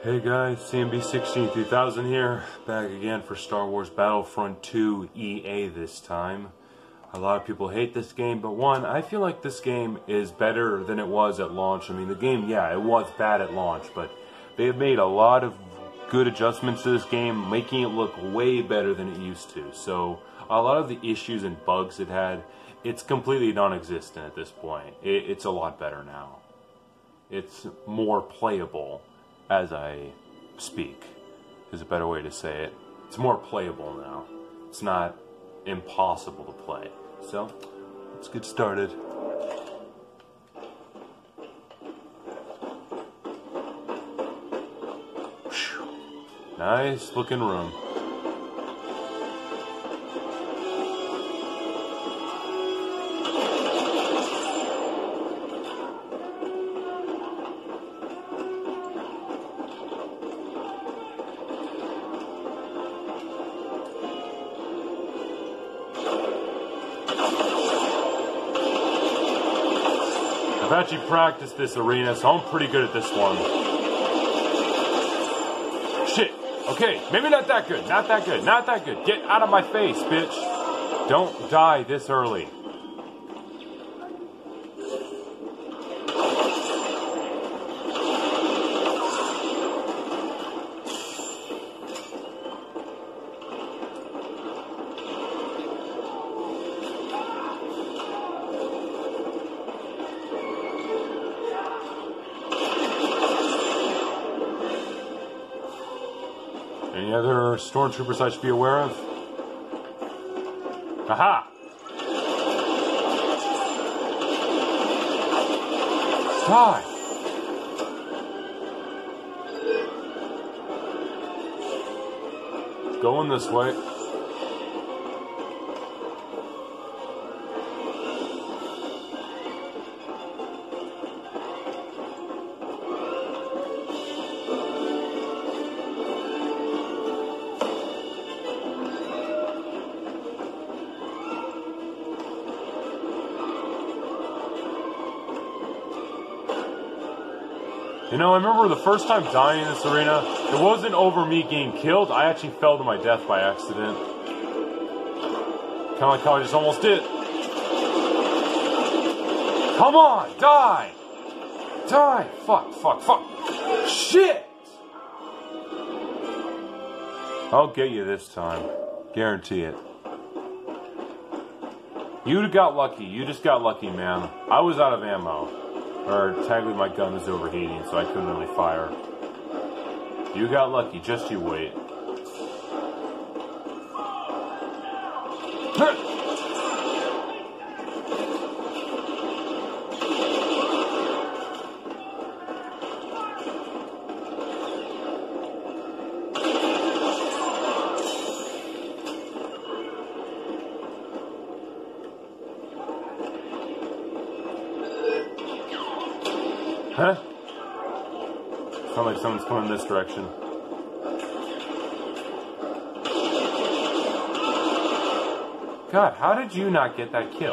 Hey guys, CMB16 3000 here, back again for Star Wars Battlefront 2 EA this time. A lot of people hate this game, but one, I feel like this game is better than it was at launch. I mean, the game, yeah, it was bad at launch, but they have made a lot of good adjustments to this game, making it look way better than it used to. So, a lot of the issues and bugs it had, it's completely non-existent at this point. It's a lot better now. It's more playable. As I speak, is a better way to say it. It's more playable now. It's not impossible to play. So, let's get started. Nice looking room. I've actually practiced this arena, so I'm pretty good at this one. Shit. Okay, maybe not that good. Not that good. Not that good. Get out of my face, bitch. Don't die this early. Any other stormtroopers I should be aware of? Aha! Die! Going this way. You know, I remember the first time dying in this arena, it wasn't over me getting killed, I actually fell to my death by accident. Kinda like how I just almost did. Come on, die! Die! Fuck, fuck, fuck. Shit! I'll get you this time. Guarantee it. You got lucky. You just got lucky, man. I was out of ammo. Or technically my gun was overheating, so I couldn't really fire. You got lucky, just you wait. Huh? Sounds like someone's coming this direction. God, how did you not get that kill?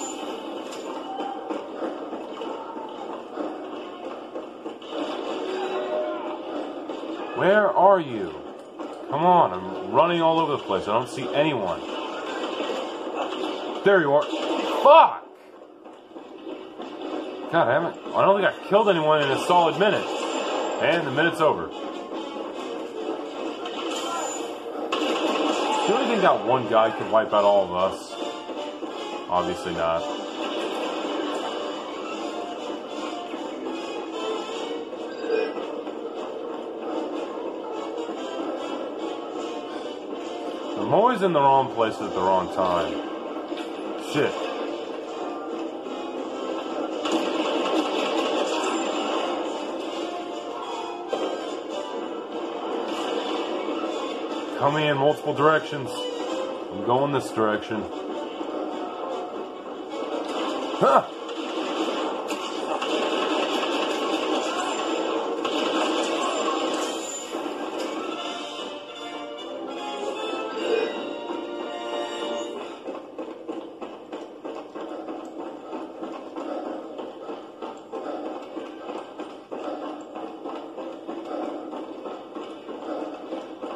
Where are you? Come on, I'm running all over the place. I don't see anyone. There you are. Fuck! God, I don't think I've killed anyone in a solid minute. And the minute's over. Do you really think that one guy could wipe out all of us? Obviously not. I'm always in the wrong place at the wrong time. Shit. Coming in multiple directions. I'm going this direction. Huh!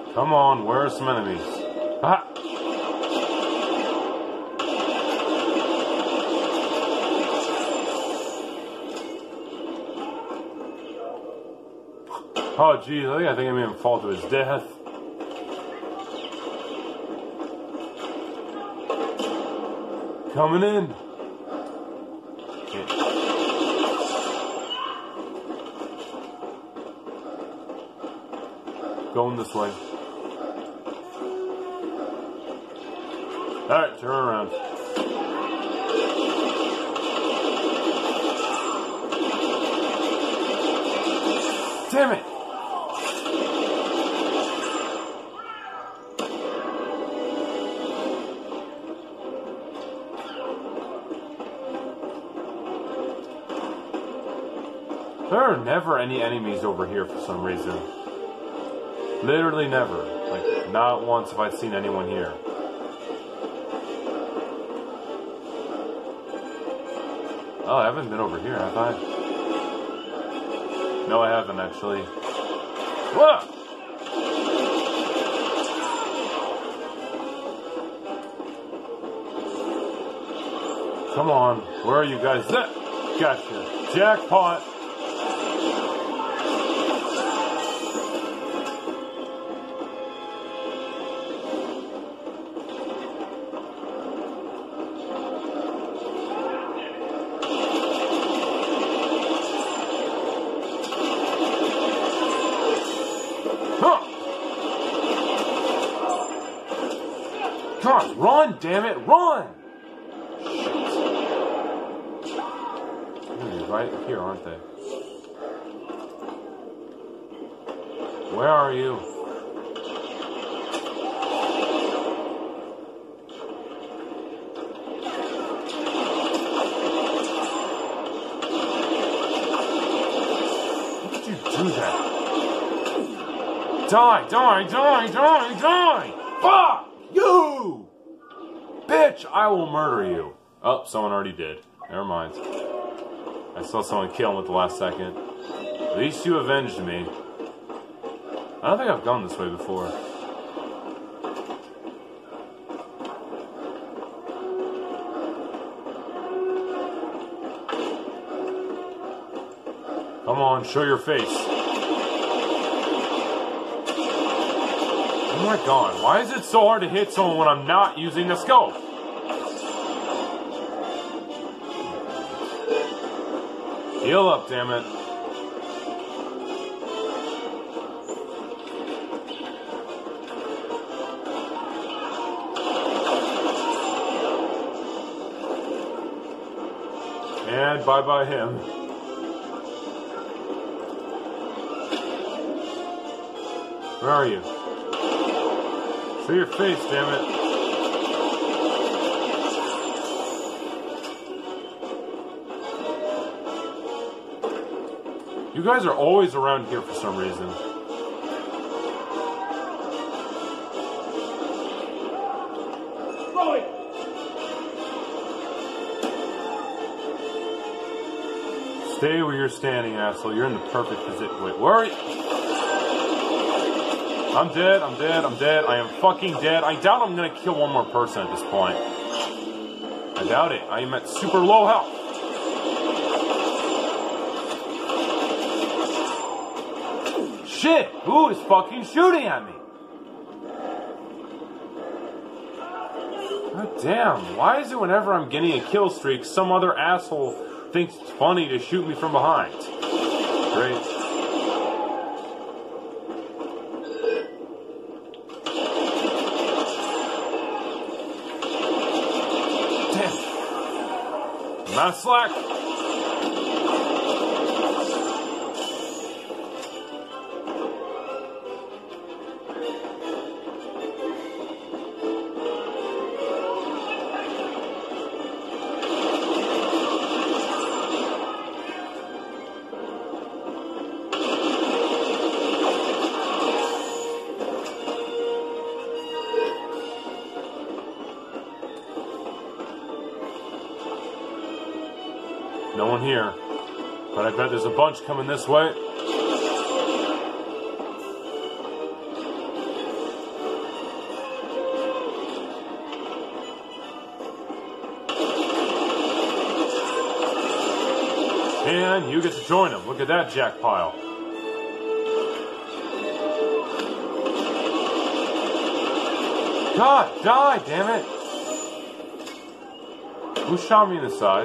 Come on, where are some enemies? Ah! Oh, geez, I think I made him fall to his death. Coming in. Okay. Going this way. Alright, turn around. Damn it! There are never any enemies over here for some reason. Literally never. Like, not once have I seen anyone here. Oh, I haven't been over here, have I? No, I haven't, actually. Whoa! Come on. Where are you guys? Gotcha. Jackpot! Come on, run, damn it, run! Shit. They're right here, aren't they? Where are you? How did you do that? Die, die, die, die, die! Fuck! You! Bitch, I will murder you. Oh, someone already did. Never mind. I saw someone kill him at the last second. At least you avenged me. I don't think I've gone this way before. Come on, show your face. Oh my god, why is it so hard to hit someone when I'm not using the scope? Heal up, damn it. And bye-bye him. Where are you? Show your face, damn it. You guys are always around here for some reason. Stay where you're standing, asshole. You're in the perfect position. Wait, where are you? I'm dead, I'm dead, I'm dead. I am fucking dead. I doubt I'm gonna kill one more person at this point. I doubt it. I am at super low health. Shit! Who is fucking shooting at me? God damn. Why is it whenever I'm getting a kill streak, some other asshole thinks it's funny to shoot me from behind? Great. Not slack. No one here, but I bet there's a bunch coming this way. And you get to join them. Look at that jack pile. God, die, damn it. Who shot me in the side?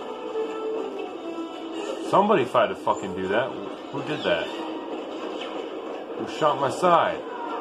Somebody tried to fucking do that. Who did that? Who shot my side?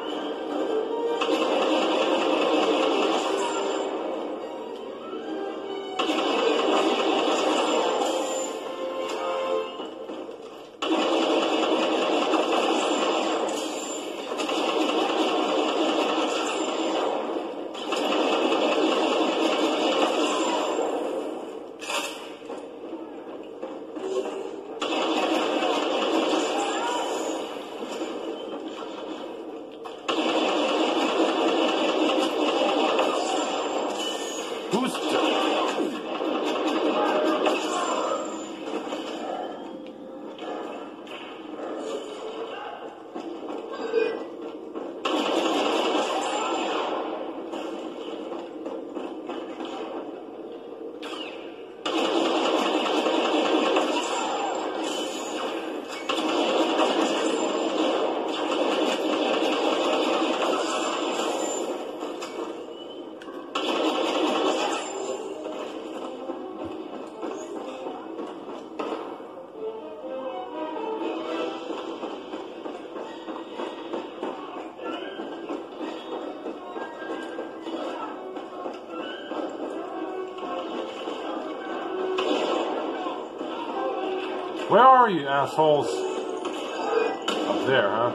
Where are you, assholes? Up there, huh?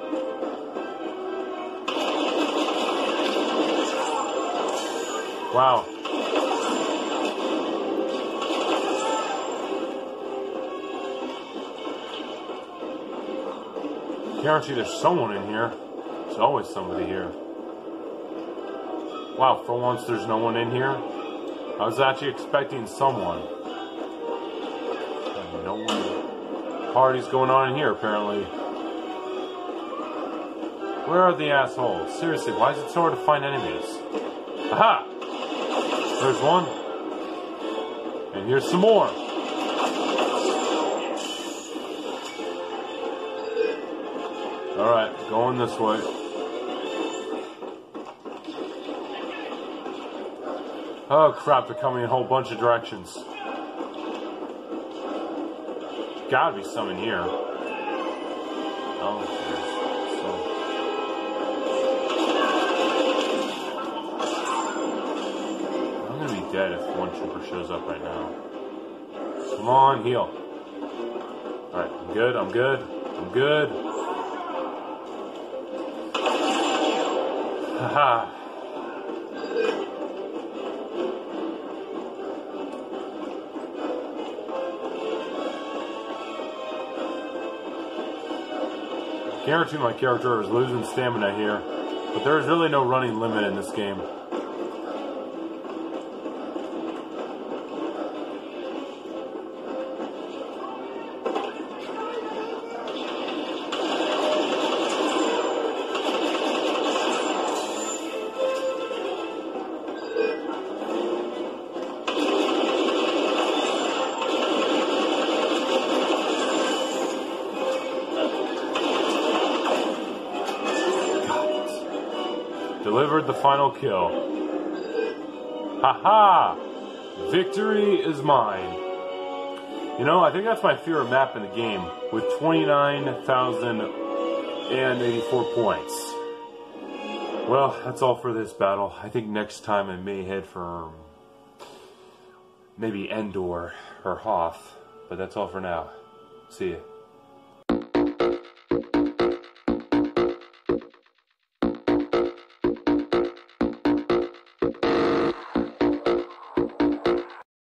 Wow. Guarantee there's someone in here. There's always somebody here. Wow, for once there's no one in here. I was actually expecting someone. No one. Party's going on in here, apparently. Where are the assholes? Seriously, why is it so hard to find enemies? Aha! There's one. And here's some more. Alright, going this way. Oh crap, they're coming in a whole bunch of directions. Gotta be some in here. Oh, I'm gonna be dead if one trooper shows up right now. Come on, heal. Alright, I'm good, I'm good, I'm good. Haha. Guarantee my character is losing stamina here, but there is really no running limit in this game. Delivered the final kill. Haha! Victory is mine. You know, I think that's my favorite map in the game, with 29,084 points. Well, that's all for this battle. I think next time I may head for maybe Endor or Hoth, but that's all for now. See ya.